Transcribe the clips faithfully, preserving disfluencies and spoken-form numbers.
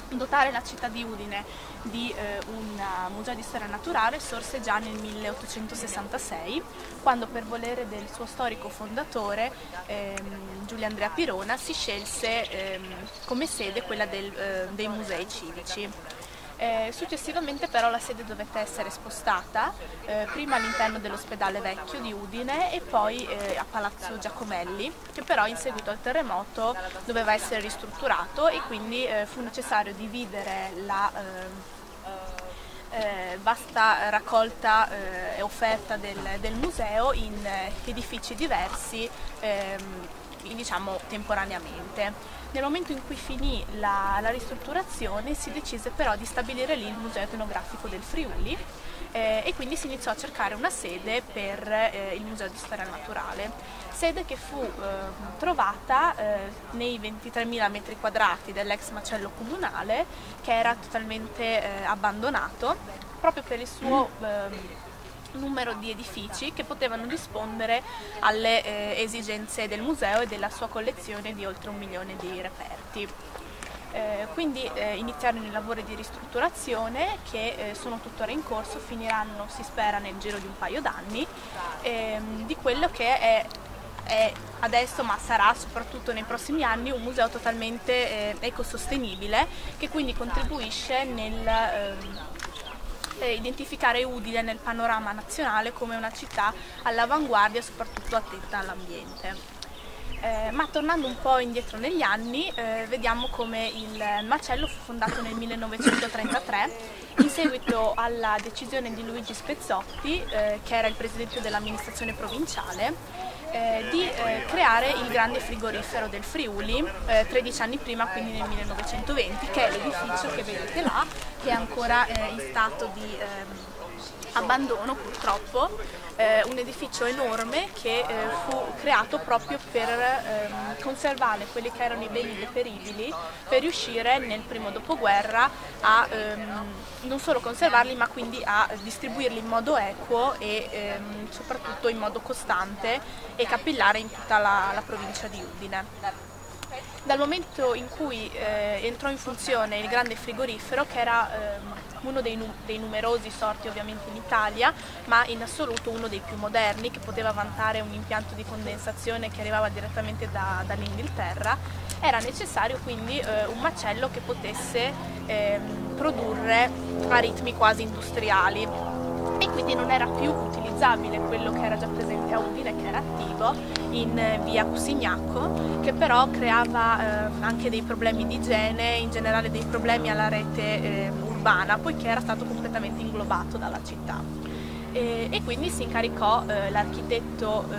Dotare la città di Udine di eh, un museo di storia naturale sorse già nel milleottocentosessantasei, quando per volere del suo storico fondatore ehm, Giulio Andrea Pirona si scelse ehm, come sede quella del, eh, dei musei civici. Eh, successivamente però la sede dovette essere spostata, eh, prima all'interno dell'ospedale vecchio di Udine e poi eh, a Palazzo Giacomelli, che però in seguito al terremoto doveva essere ristrutturato e quindi eh, fu necessario dividere la eh, eh, vasta raccolta e eh, offerta del, del museo in eh, edifici diversi, ehm, diciamo temporaneamente. Nel momento in cui finì la, la ristrutturazione si decise però di stabilire lì il Museo Etnografico del Friuli eh, e quindi si iniziò a cercare una sede per eh, il Museo di Storia Naturale, sede che fu eh, trovata eh, nei ventitremila metri quadrati dell'ex macello comunale, che era totalmente eh, abbandonato proprio per il suo eh, numero di edifici che potevano rispondere alle eh, esigenze del museo e della sua collezione di oltre un milione di reperti. Eh, quindi eh, iniziarono i lavori di ristrutturazione che eh, sono tuttora in corso, finiranno, si spera, nel giro di un paio d'anni, ehm, di quello che è, è adesso, ma sarà soprattutto nei prossimi anni, un museo totalmente eh, ecosostenibile, che quindi contribuisce nel ehm, identificare Udine nel panorama nazionale come una città all'avanguardia, soprattutto attenta all'ambiente. Eh, ma tornando un po' indietro negli anni, eh, vediamo come il macello fu fondato nel millenovecentotrentatré in seguito alla decisione di Luigi Spezzotti, eh, che era il presidente dell'amministrazione provinciale, eh, di eh, creare il grande frigorifero del Friuli eh, tredici anni prima, quindi nel millenovecentoventi, che è l'edificio che vedete là, che è ancora eh, in stato di ehm, abbandono purtroppo, eh, un edificio enorme che eh, fu creato proprio per ehm, conservare quelli che erano i beni deperibili, per riuscire nel primo dopoguerra a ehm, non solo conservarli, ma quindi a distribuirli in modo equo e ehm, soprattutto in modo costante e capillare in tutta la, la provincia di Udine. Dal momento in cui eh, entrò in funzione il grande frigorifero, che era ehm, uno dei, nu dei numerosi sorti ovviamente in Italia, ma in assoluto uno dei più moderni, che poteva vantare un impianto di condensazione che arrivava direttamente da, dall'Inghilterra, era necessario quindi eh, un macello che potesse ehm, produrre a ritmi quasi industriali, e quindi non era più utilizzabile quello che era già presente a Udine, che era attivo in eh, via Cusignacco, che però creava eh, anche dei problemi di igiene, in generale dei problemi alla rete eh, urbana, poiché era stato completamente inglobato dalla città. E, e quindi si incaricò eh, l'architetto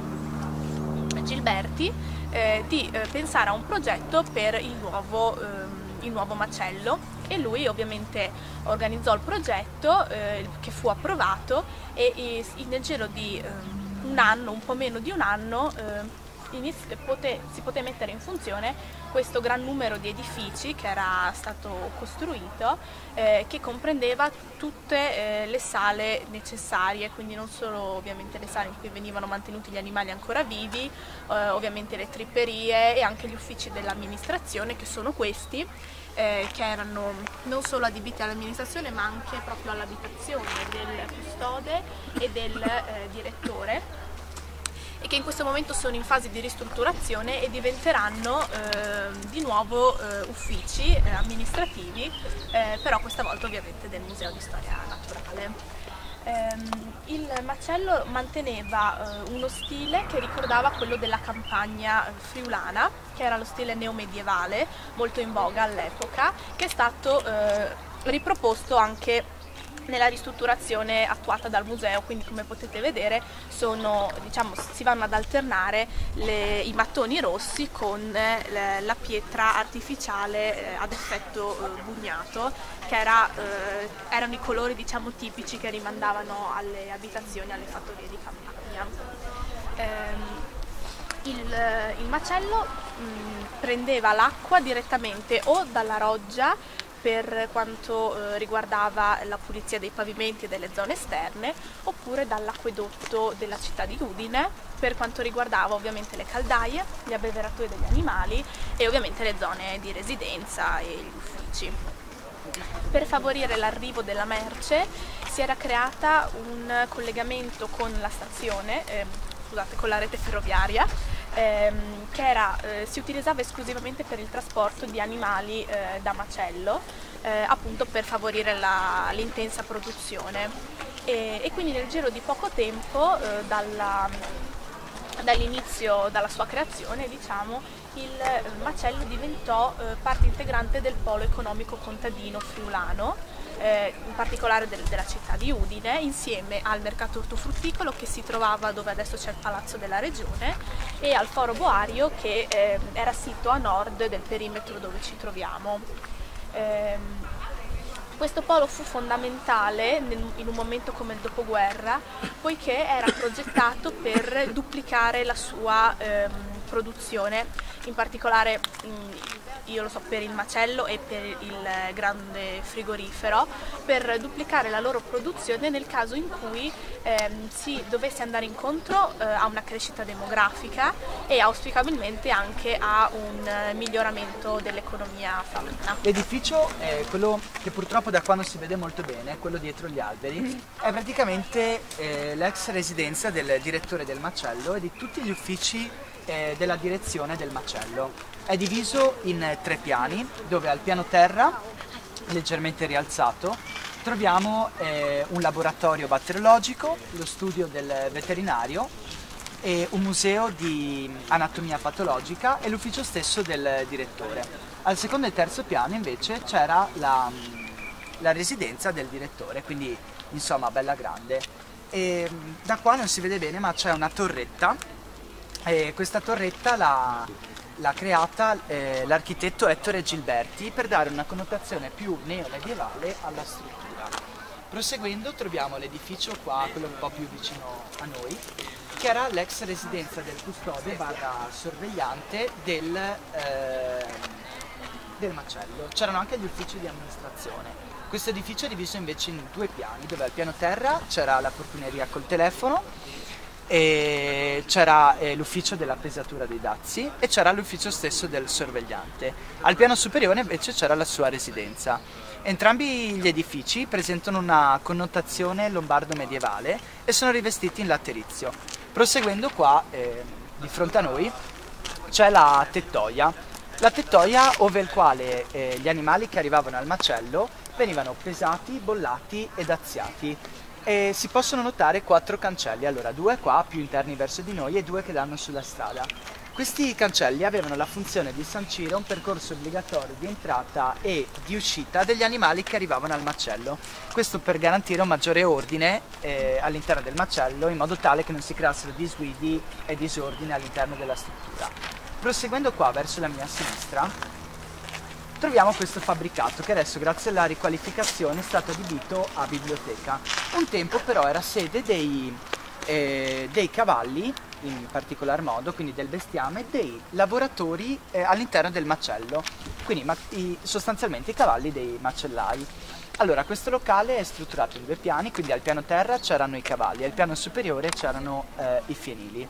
eh, Gilberti eh, di eh, pensare a un progetto per il nuovo, eh, il nuovo macello, e lui ovviamente organizzò il progetto eh, che fu approvato, e, e nel giro di eh, un anno, un po' meno di un anno, eh, Poté, si poté mettere in funzione questo gran numero di edifici che era stato costruito, eh, che comprendeva tutte eh, le sale necessarie, quindi non solo ovviamente le sale in cui venivano mantenuti gli animali ancora vivi, eh, ovviamente le tripperie e anche gli uffici dell'amministrazione, che sono questi, eh, che erano non solo adibiti all'amministrazione ma anche proprio all'abitazione del custode e del eh, direttore, e che in questo momento sono in fase di ristrutturazione e diventeranno eh, di nuovo eh, uffici eh, amministrativi, eh, però questa volta ovviamente del Museo di Storia Naturale. Ehm, il macello manteneva eh, uno stile che ricordava quello della campagna friulana, che era lo stile neomedievale, molto in voga all'epoca, che è stato eh, riproposto anche nella ristrutturazione attuata dal museo. Quindi, come potete vedere, sono, diciamo, si vanno ad alternare le, i mattoni rossi con le, la pietra artificiale eh, ad effetto eh, bugnato, che era, eh, erano i colori, diciamo, tipici che rimandavano alle abitazioni, alle fattorie di campagna. Ehm, il, il macello mh, prendeva l'acqua direttamente o dalla roggia, per quanto eh, riguardava la pulizia dei pavimenti e delle zone esterne, oppure dall'acquedotto della città di Udine, per quanto riguardava ovviamente le caldaie, gli abbeveratoi degli animali e ovviamente le zone di residenza e gli uffici. merci. Per favorire l'arrivo della merce si era creata un collegamento con la stazione, eh, scusate, con la rete ferroviaria, ehm, che era, eh, si utilizzava esclusivamente per il trasporto di animali eh, da macello, eh, appunto per favorire l'intensa produzione. E, e quindi nel giro di poco tempo, eh, dalla, dall'inizio, dalla sua creazione, diciamo, il macello diventò eh, parte integrante del polo economico contadino friulano, eh, in particolare del, della città di Udine, insieme al mercato ortofrutticolo che si trovava dove adesso c'è il Palazzo della Regione e al Foro Boario che eh, era sito a nord del perimetro dove ci troviamo. Ehm, Questo polo fu fondamentale in un momento come il dopoguerra, poiché era progettato per duplicare la sua ehm, produzione, in particolare mh, io lo so per il macello e per il grande frigorifero, per duplicare la loro produzione nel caso in cui ehm, si dovesse andare incontro eh, a una crescita demografica e auspicabilmente anche a un eh, miglioramento dell'economia friulana. L'edificio è quello che purtroppo da qua non si vede molto bene, quello dietro gli alberi, mm. è praticamente eh, l'ex residenza del direttore del macello e di tutti gli uffici eh, della direzione del macello. È diviso in tre piani, dove al piano terra, leggermente rialzato, troviamo eh, un laboratorio batteriologico, lo studio del veterinario, e un museo di anatomia patologica e l'ufficio stesso del direttore. Al secondo e terzo piano invece c'era la, la residenza del direttore, quindi insomma bella grande. E da qua non si vede bene ma c'è una torretta e questa torretta la... l'ha creata eh, l'architetto Ettore Gilberti per dare una connotazione più neomedievale alla struttura. Proseguendo troviamo l'edificio qua, quello un po' più vicino a noi, che era l'ex residenza del custode barra sorvegliante del, eh, del macello. C'erano anche gli uffici di amministrazione. Questo edificio è diviso invece in due piani, dove al piano terra c'era la portineria col telefono, e c'era eh, l'ufficio della pesatura dei dazi e c'era l'ufficio stesso del sorvegliante. Al piano superiore invece c'era la sua residenza. Entrambi gli edifici presentano una connotazione lombardo medievale e sono rivestiti in laterizio. Proseguendo qua, eh, di fronte a noi, c'è la tettoia. La tettoia ove il quale eh, gli animali che arrivavano al macello venivano pesati, bollati ed aziati. E si possono notare quattro cancelli, allora due qua più interni verso di noi e due che danno sulla strada. Questi cancelli avevano la funzione di sancire un percorso obbligatorio di entrata e di uscita degli animali che arrivavano al macello. Questo per garantire un maggiore ordine eh, all'interno del macello in modo tale che non si creassero disguidi e disordine all'interno della struttura. Proseguendo qua verso la mia sinistra troviamo questo fabbricato che adesso grazie alla riqualificazione è stato adibito a biblioteca. Un tempo però era sede dei, eh, dei cavalli in particolar modo, quindi del bestiame, dei lavoratori eh, all'interno del macello, quindi ma i, sostanzialmente i cavalli dei macellai. Allora questo locale è strutturato in due piani, quindi al piano terra c'erano i cavalli, al piano superiore c'erano eh, i fienili.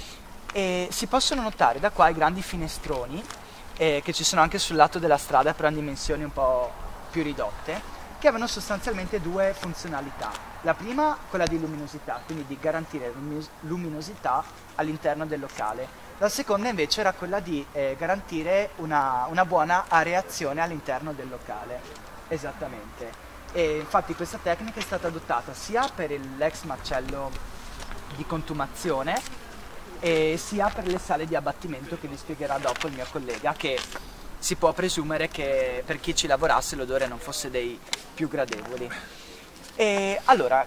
E si possono notare da qua i grandi finestroni Eh, che ci sono anche sul lato della strada però in dimensioni un po' più ridotte, che avevano sostanzialmente due funzionalità. La prima, quella di luminosità, quindi di garantire luminosità all'interno del locale. La seconda invece era quella di eh, garantire una, una buona areazione all'interno del locale. Esattamente. E infatti questa tecnica è stata adottata sia per l'ex macello di contumazione e sia per le sale di abbattimento che vi spiegherà dopo il mio collega, che si può presumere che per chi ci lavorasse l'odore non fosse dei più gradevoli. E allora,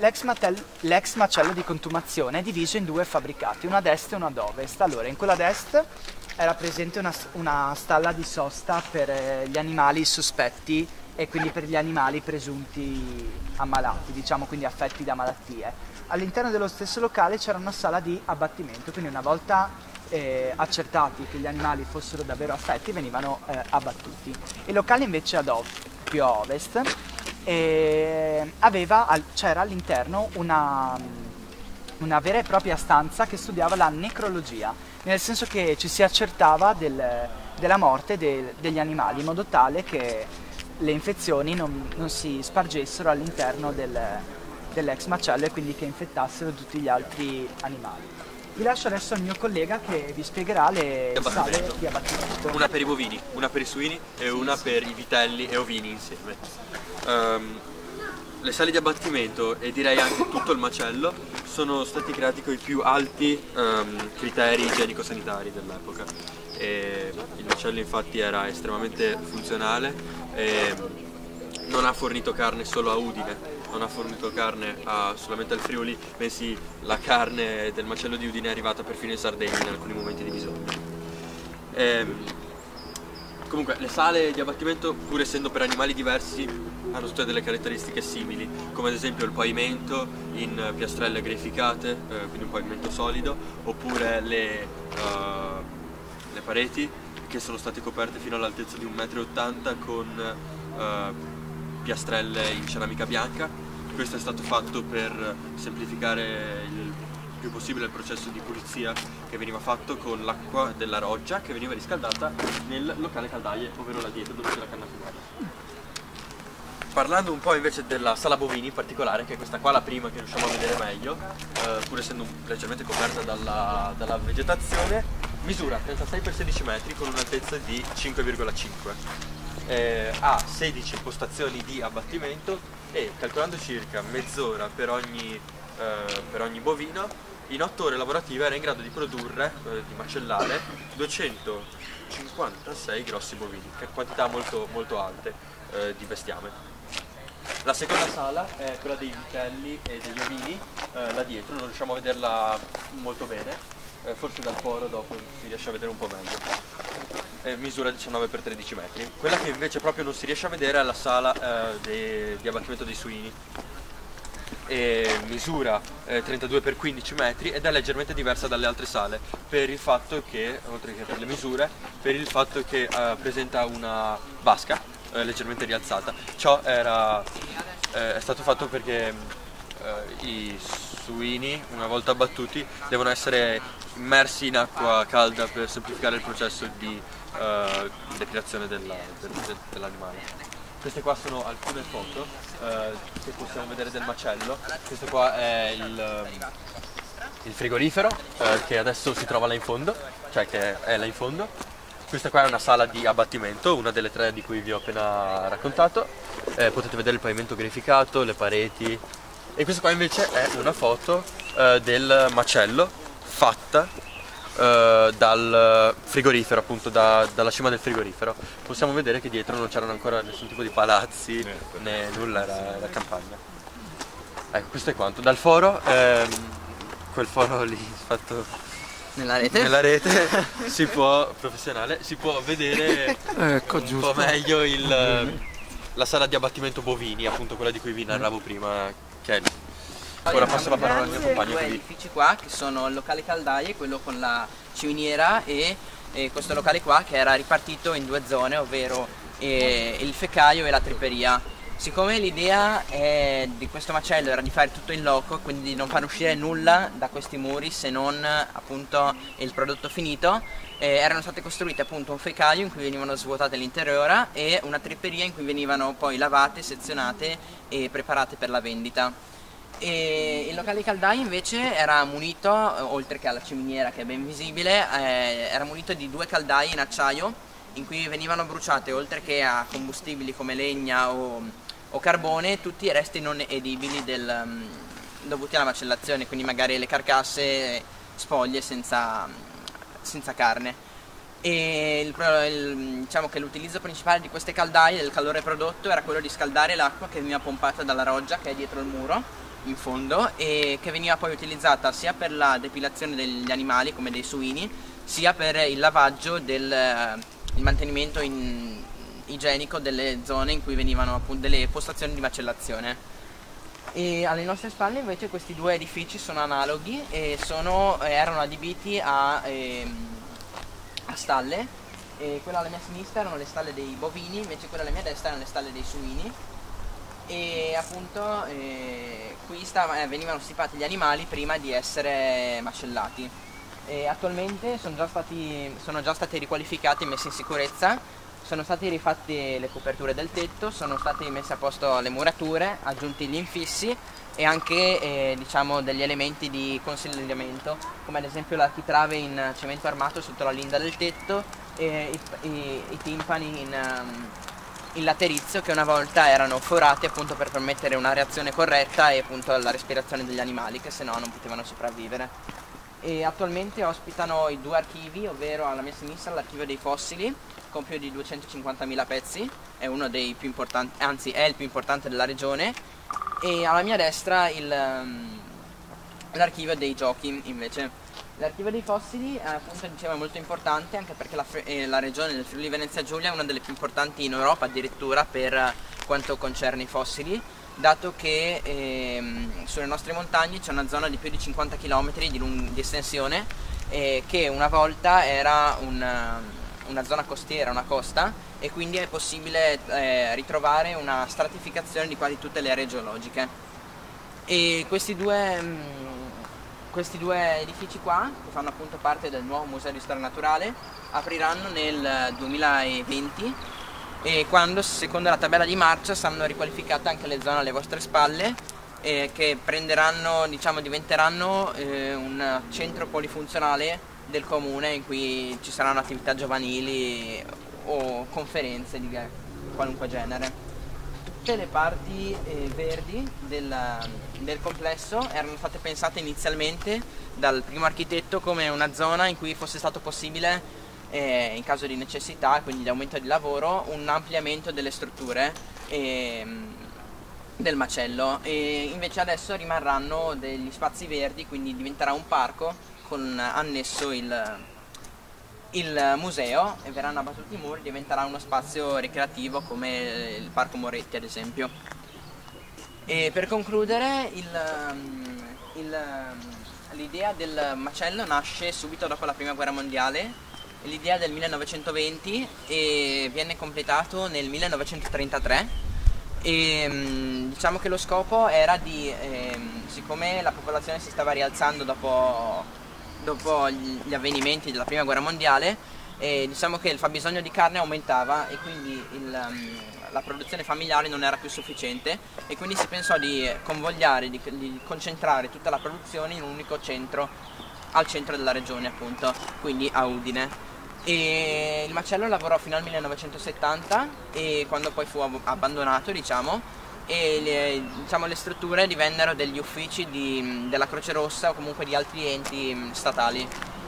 l'ex macello di contumazione è diviso in due fabbricati, uno ad est e uno ad ovest. Allora, in quello ad est era presente una, una stalla di sosta per eh, gli animali sospetti e quindi per gli animali presunti ammalati, diciamo, quindi affetti da malattie. All'interno dello stesso locale c'era una sala di abbattimento, quindi una volta eh, accertati che gli animali fossero davvero affetti venivano eh, abbattuti. Il locale invece ad ov più a ovest eh, c'era all'interno una, una vera e propria stanza che studiava la necrologia, nel senso che ci si accertava del, della morte de, degli animali in modo tale che le infezioni non, non si spargessero all'interno del, dell'ex macello e quindi che infettassero tutti gli altri animali. Vi lascio adesso al mio collega che vi spiegherà le sale di abbattimento. Una per i bovini, una per i suini e una per i vitelli e ovini insieme. Um, le sale di abbattimento e direi anche tutto il macello sono stati creati con i più alti um, criteri igienico-sanitari dell'epoca. E il macello infatti era estremamente funzionale e non ha fornito carne solo a Udine, non ha fornito carne a, solamente al Friuli, bensì la carne del macello di Udine è arrivata perfino in Sardegna in alcuni momenti di bisogno. E, comunque le sale di abbattimento, pur essendo per animali diversi, hanno tutte delle caratteristiche simili, come ad esempio il pavimento in piastrelle grefificate, eh, quindi un pavimento solido, oppure le, uh, le pareti che sono state coperte fino all'altezza di un metro e ottanta con uh, piastrelle in ceramica bianca. Questo è stato fatto per semplificare il più possibile il processo di pulizia che veniva fatto con l'acqua della roggia che veniva riscaldata nel locale caldaie, ovvero la dieta dove c'è la canna fumata. Parlando un po' invece della sala bovini in particolare, che è questa qua la prima che riusciamo a vedere meglio, eh, pur essendo leggermente coperta dalla, dalla vegetazione, misura trentasei per sedici metri con un'altezza di cinque virgola cinque. Eh, ha sedici postazioni di abbattimento e, calcolando circa mezz'ora per ogni, eh, per ogni bovino, in otto ore lavorative era in grado di produrre, eh, di macellare, duecentocinquantasei grossi bovini, che quantità molto, molto alte eh, di bestiame. La seconda sala è quella dei vitelli e degli ovini, eh, là dietro, non riusciamo a vederla molto bene, eh, forse dal foro dopo si riesce a vedere un po' meglio. Eh, misura diciannove per tredici metri. Quella che invece proprio non si riesce a vedere è la sala eh, de, di abbattimento dei suini. E misura eh, trentadue per quindici metri ed è leggermente diversa dalle altre sale per il fatto che, oltre che per le misure, per il fatto che eh, presenta una vasca eh, leggermente rialzata. Ciò era, eh, è stato fatto perché eh, i suini, una volta abbattuti, devono essere immersi in acqua calda per semplificare il processo di uh, depilazione della, del, del, dell'animale. Queste qua sono alcune foto uh, che possiamo vedere del macello. Questo qua è il, il frigorifero uh, che adesso si trova là in fondo, cioè che è là in fondo. Questa qua è una sala di abbattimento, una delle tre di cui vi ho appena raccontato. Eh, potete vedere il pavimento greficato, le pareti. E questa qua invece è una foto uh, del macello fatta uh, dal frigorifero, appunto da, dalla cima del frigorifero. Possiamo vedere che dietro non c'erano ancora nessun tipo di palazzi né nulla, era la campagna. Ecco, questo è quanto. Dal foro, ehm, quel foro lì fatto nella rete, nella rete si può, professionale, si può vedere ecco, un giusto. po' meglio il, la sala di abbattimento bovini, appunto quella di cui vi narravo prima, che è lì. Ora passo la parola al mio compagno. Due edifici qua che sono il locale caldaie, quello con la ciminiera, e, e questo locale qua che era ripartito in due zone, ovvero eh, il fecaio e la triperia. Siccome l'idea di questo macello era di fare tutto in loco, quindi di non far uscire nulla da questi muri se non appunto il prodotto finito, eh, erano state costruite appunto un fecaio in cui venivano svuotate l'interiora e una triperia in cui venivano poi lavate, sezionate e preparate per la vendita. E il locale caldaie invece era munito, oltre che alla ciminiera che è ben visibile, eh, era munito di due caldaie in acciaio in cui venivano bruciate, oltre che a combustibili come legna o, o carbone, tutti i resti non edibili del, um, dovuti alla macellazione, quindi magari le carcasse, spoglie senza, senza carne. E il, il, diciamo che l'utilizzo principale di queste caldaie, del calore prodotto, era quello di scaldare l'acqua che veniva pompata dalla roggia che è dietro il muro in fondo e che veniva poi utilizzata sia per la depilazione degli animali come dei suini, sia per il lavaggio del il mantenimento in, igienico delle zone in cui venivano appunto delle postazioni di macellazione. E alle nostre spalle invece questi due edifici sono analoghi e sono, eh, erano adibiti a, eh, a stalle, e quella alla mia sinistra erano le stalle dei bovini, invece quella alla mia destra erano le stalle dei suini. E appunto eh, qui stava, eh, venivano stipati gli animali prima di essere macellati. E attualmente sono già, stati, sono già stati riqualificati e messi in sicurezza Sono state rifatte le coperture del tetto, sono state messe a posto le murature, aggiunti gli infissi e anche eh, diciamo degli elementi di consolidamento, come ad esempio l'architrave in cemento armato sotto la linda del tetto e i, i, i timpani in, um, in laterizio, che una volta erano forati appunto per permettere una reazione corretta e appunto la respirazione degli animali, che se no non potevano sopravvivere. E attualmente ospitano i due archivi, ovvero alla mia sinistra l'archivio dei fossili con più di duecentocinquantamila pezzi, è uno dei più importanti, anzi è il più importante della regione, e alla mia destra l'archivio dei giochi invece. L'archivio dei fossili eh, appunto dicevo è molto importante, anche perché la, eh, la regione del Friuli Venezia Giulia è una delle più importanti in Europa addirittura per quanto concerne i fossili, dato che ehm, sulle nostre montagne c'è una zona di più di cinquanta chilometri di, di estensione eh, che una volta era un, una zona costiera, una costa, e quindi è possibile eh, ritrovare una stratificazione di quasi tutte le aree geologiche. E questi due, mh, questi due edifici qua, che fanno appunto parte del nuovo Museo di Storia Naturale, apriranno nel duemilaventi, e quando, secondo la tabella di marcia, saranno riqualificate anche le zone alle vostre spalle, eh, che prenderanno, diciamo, diventeranno eh, un centro polifunzionale del comune, in cui ci saranno attività giovanili o conferenze di qualunque genere. Tutte le parti eh, verdi del, del complesso erano state pensate inizialmente dal primo architetto come una zona in cui fosse stato possibile, Eh, in caso di necessità, quindi di aumento di lavoro, un ampliamento delle strutture eh, del macello, e invece adesso rimarranno degli spazi verdi, quindi diventerà un parco con annesso il, il museo, e verranno abbattuti i muri, diventerà uno spazio ricreativo come il Parco Moretti ad esempio. E per concludere, l'idea del macello nasce subito dopo la prima guerra mondiale, l'idea del millenovecentoventi, e viene completato nel millenovecentotrentatré, e diciamo che lo scopo era di, eh, siccome la popolazione si stava rialzando dopo, dopo gli avvenimenti della prima guerra mondiale, eh, diciamo che il fabbisogno di carne aumentava, e quindi il, um, la produzione familiare non era più sufficiente, e quindi si pensò di convogliare, di, di concentrare tutta la produzione in un unico centro, al centro della regione appunto, quindi a Udine. E il macello lavorò fino al millenovecentosettanta, e quando poi fu abbandonato, diciamo, e le, diciamo, le strutture divennero degli uffici di, della Croce Rossa o comunque di altri enti statali.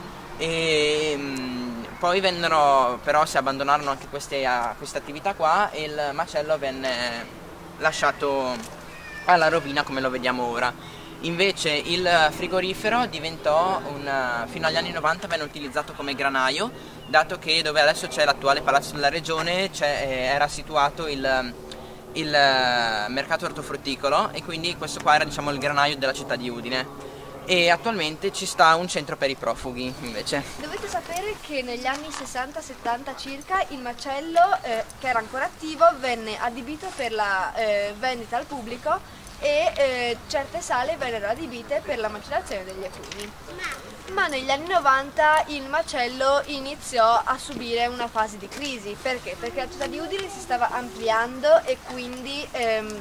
E poi vennero, però si abbandonarono anche queste, queste attività qua, e il macello venne lasciato alla rovina come lo vediamo ora. Invece il frigorifero diventò, un, fino agli anni novanta venne utilizzato come granaio, dato che dove adesso c'è l'attuale Palazzo della Regione era situato il, il mercato ortofrutticolo, e quindi questo qua era, diciamo, il granaio della città di Udine. E attualmente ci sta un centro per i profughi invece. Dovete sapere che negli anni sessanta settanta circa il macello, eh, che era ancora attivo, venne adibito per la eh, vendita al pubblico, e eh, certe sale vennero adibite per la macellazione degli equini. Ma negli anni novanta il macello iniziò a subire una fase di crisi. Perché? Perché la città di Udine si stava ampliando, e quindi ehm,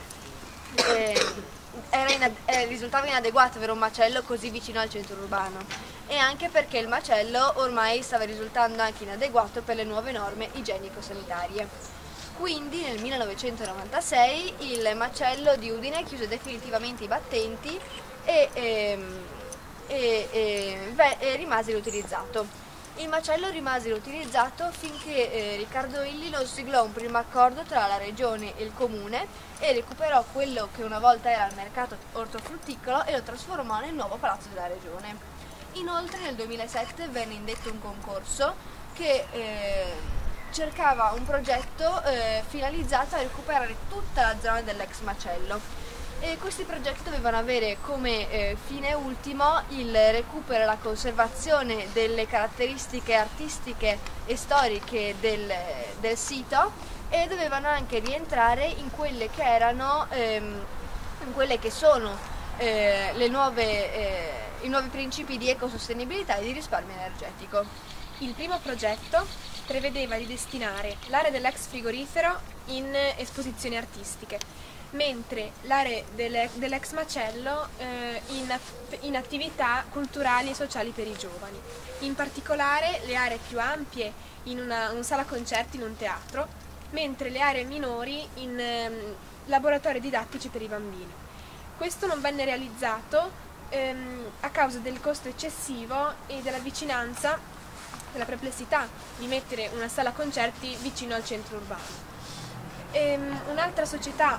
eh, era inad- eh, risultava inadeguato avere un macello così vicino al centro urbano, e anche perché il macello ormai stava risultando anche inadeguato per le nuove norme igienico-sanitarie. Quindi nel millenovecentonovantasei il macello di Udine chiuse definitivamente i battenti e, ehm, e, e, e, e rimase inutilizzato. Il macello rimase inutilizzato finché eh, Riccardo Illy non siglò un primo accordo tra la regione e il comune, e recuperò quello che una volta era il mercato ortofrutticolo e lo trasformò nel nuovo palazzo della regione. Inoltre nel duemilasette venne indetto un concorso che eh, cercava un progetto eh, finalizzato a recuperare tutta la zona dell'ex macello, e questi progetti dovevano avere come eh, fine ultimo il recupero e la conservazione delle caratteristiche artistiche e storiche del, del sito, e dovevano anche rientrare in quelle che erano ehm, in quelle che sono eh, le nuove, eh, i nuovi principi di ecosostenibilità e di risparmio energetico. Il primo progetto prevedeva di destinare l'area dell'ex frigorifero in esposizioni artistiche, mentre l'area dell'ex macello eh, in, in attività culturali e sociali per i giovani. In particolare le aree più ampie in una, una sala concerti in un teatro, mentre le aree minori in eh, laboratori didattici per i bambini. Questo non venne realizzato ehm, a causa del costo eccessivo e della vicinanza, della perplessità di mettere una sala concerti vicino al centro urbano. Ehm, un'altra società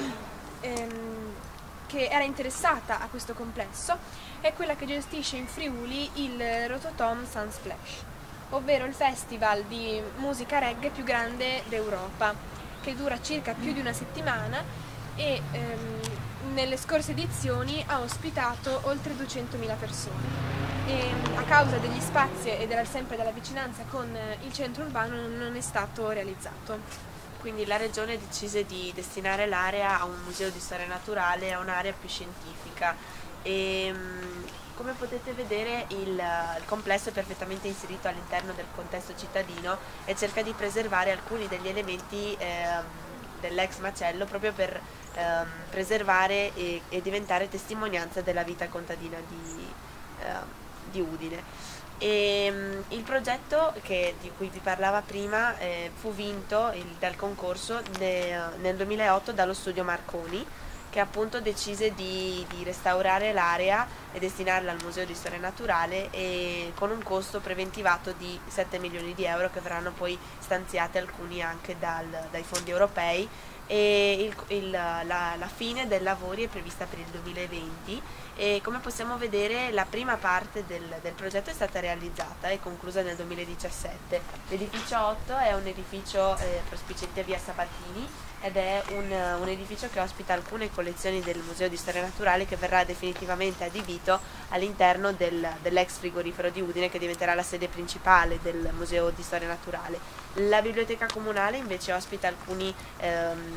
ehm, che era interessata a questo complesso è quella che gestisce in Friuli il Rototom Sunsplash, ovvero il festival di musica reggae più grande d'Europa, che dura circa più di una settimana e ehm, nelle scorse edizioni ha ospitato oltre duecentomila persone. E a causa degli spazi e della, sempre della vicinanza con il centro urbano non è stato realizzato. Quindi la regione decise di destinare l'area a un museo di storia naturale, a un'area più scientifica e come potete vedere il, il complesso è perfettamente inserito all'interno del contesto cittadino e cerca di preservare alcuni degli elementi eh, dell'ex macello proprio per eh, preservare e, e diventare testimonianza della vita contadina di, eh, di Udine. E, um, il progetto che, di cui vi parlava prima eh, fu vinto il, dal concorso ne, nel duemilaotto dallo studio Marconi, che appunto decise di, di restaurare l'area e destinarla al Museo di Storia Naturale e con un costo preventivato di sette milioni di euro che verranno poi stanziati alcuni anche dal, dai fondi europei e il, il, la, la fine dei lavori è prevista per il duemilaventi e come possiamo vedere la prima parte del, del progetto è stata realizzata e conclusa nel duemiladiciassette. L'edificio otto è un edificio eh, prospiciente via Sabatini ed è un, un edificio che ospita alcune collezioni del Museo di Storia Naturale che verrà definitivamente adibito all'interno del, dell'ex frigorifero di Udine che diventerà la sede principale del Museo di Storia Naturale. La biblioteca comunale invece ospita alcuni, ehm,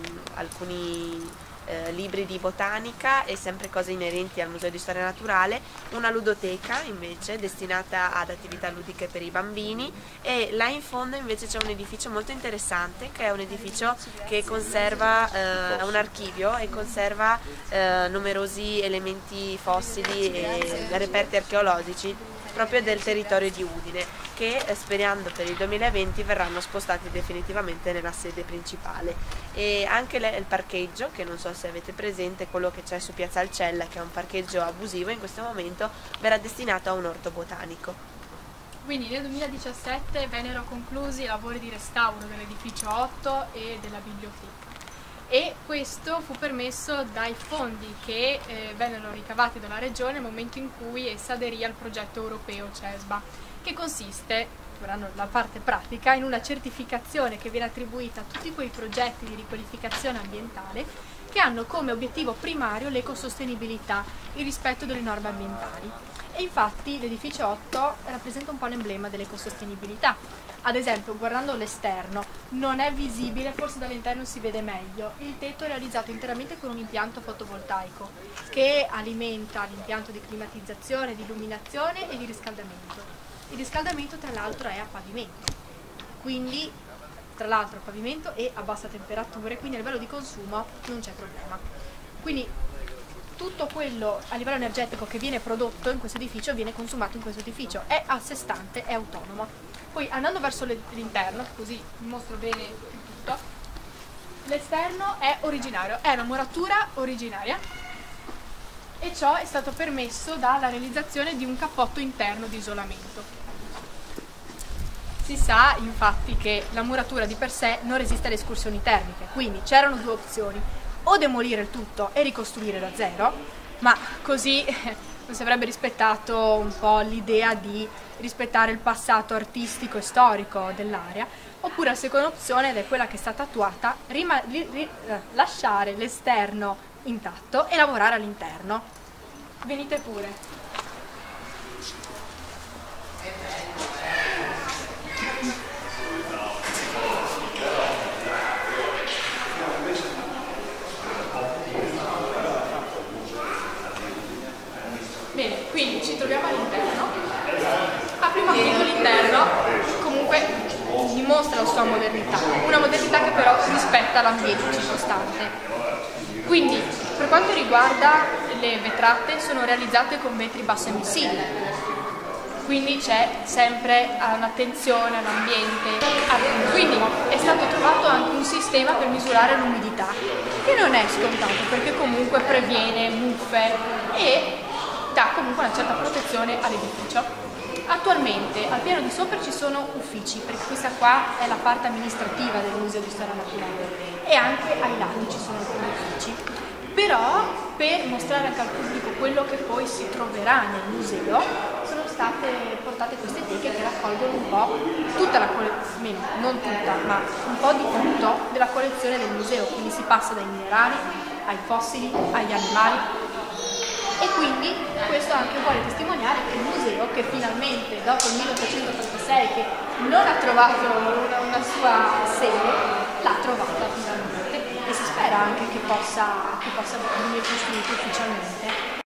alcuni Eh, libri di botanica e sempre cose inerenti al Museo di Storia Naturale, una ludoteca invece destinata ad attività ludiche per i bambini e là in fondo invece c'è un edificio molto interessante che è un edificio che conserva eh, un archivio e conserva eh, numerosi elementi fossili e reperti archeologici proprio del territorio di Udine che eh, sperando per il duemilaventi verranno spostati definitivamente nella sede principale. E anche le, il parcheggio, che non so se avete presente, quello che c'è su Piazza Alcella, che è un parcheggio abusivo, in questo momento verrà destinato a un orto botanico. Quindi nel duemiladiciassette vennero conclusi i lavori di restauro dell'edificio otto e della biblioteca e questo fu permesso dai fondi che eh, vennero ricavati dalla regione nel momento in cui essa aderì al progetto europeo CESBA, che consiste, la parte pratica, in una certificazione che viene attribuita a tutti quei progetti di riqualificazione ambientale che hanno come obiettivo primario l'ecosostenibilità, il rispetto delle norme ambientali. E infatti l'edificio otto rappresenta un po' l'emblema dell'ecosostenibilità. Ad esempio, guardando l'esterno, non è visibile, forse dall'interno si vede meglio. Il tetto è realizzato interamente con un impianto fotovoltaico che alimenta l'impianto di climatizzazione, di illuminazione e di riscaldamento. Il riscaldamento tra l'altro è a pavimento, quindi tra l'altro a pavimento e a bassa temperatura, quindi a livello di consumo non c'è problema. Quindi tutto quello a livello energetico che viene prodotto in questo edificio viene consumato in questo edificio, è a sé stante, è autonomo. Poi andando verso l'interno, così vi mostro bene tutto, l'esterno è originario, è una muratura originaria e ciò è stato permesso dalla realizzazione di un cappotto interno di isolamento. Si sa infatti che la muratura di per sé non resiste alle escursioni termiche, quindi c'erano due opzioni: o demolire il tutto e ricostruire da zero, ma così non si avrebbe rispettato un po' l'idea di rispettare il passato artistico e storico dell'area, oppure la seconda opzione, ed è quella che è stata attuata, rima, ri, ri, lasciare l'esterno intatto e lavorare all'interno. Venite pure. Bene, quindi ci troviamo all'interno. primo acchito l'interno comunque dimostra la sua modernità, una modernità che però rispetta l'ambiente circostante. Quindi, per quanto riguarda le vetrate, sono realizzate con vetri basso emissivi, quindi c'è sempre un'attenzione all'ambiente. Quindi è stato trovato anche un sistema per misurare l'umidità, che non è scontato perché comunque previene muffe e dà comunque una certa protezione all'edificio. Attualmente al piano di sopra ci sono uffici, perché questa qua è la parte amministrativa del Museo di Storia Naturale, e anche ai lati ci sono alcuni uffici. Però per mostrare anche al pubblico quello che poi si troverà nel museo sono state portate queste teche che raccolgono un po' tutta la collezione, non tutta, ma un po' di tutto della collezione del museo, quindi si passa dai minerali ai fossili, agli animali. E quindi questo anche vuole testimoniare che il museo, che finalmente dopo il milleottocentottantasei, che non ha trovato una, una sua sede, l'ha trovata finalmente, e si spera anche che possa, che possa venire costruito ufficialmente.